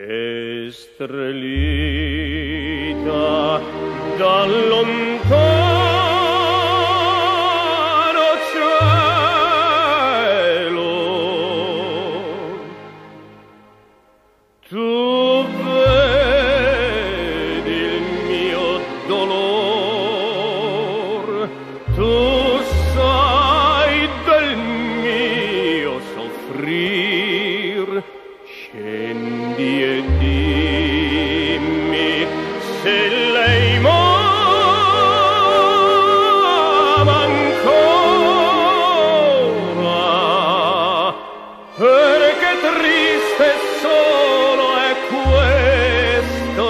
e strelita dal lontano cielo. Tu vedi il mio dolor, tu sai del mio soffrir. Scendi e dimmi se lei m'ama ancora, perché triste e solo è questo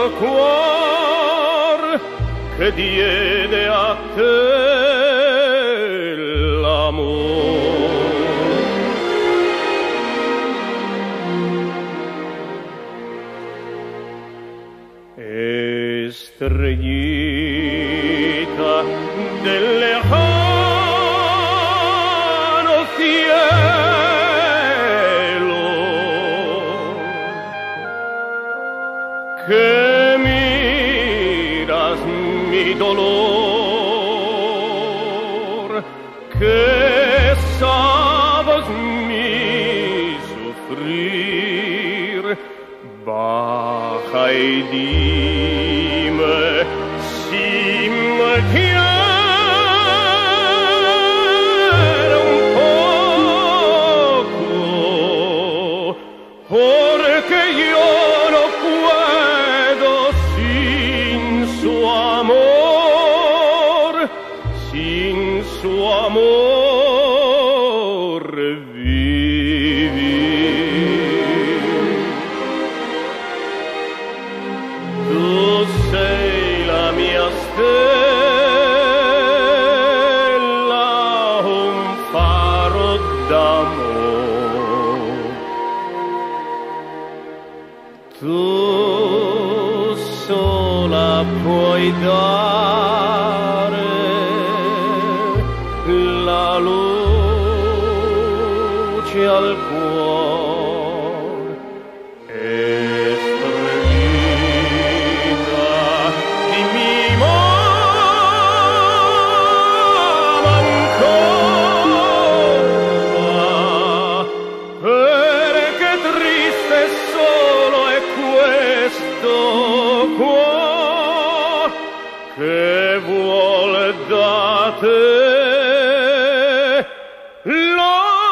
cuor che diede a te l'amor. Estrellita del lejano cielo, que miras mi dolor, que sabes mi sufrir, baja y dime si me quiere un poco, porque yo no puedo sin su amor, sin su amor vivir. Tu sei la mia stella, un faro d'amor. Tu sola puoi dare la luce al cuore. Estrellita di mi m'ama ancora, perché triste e solo è questo cuor che vuole da te l'amor.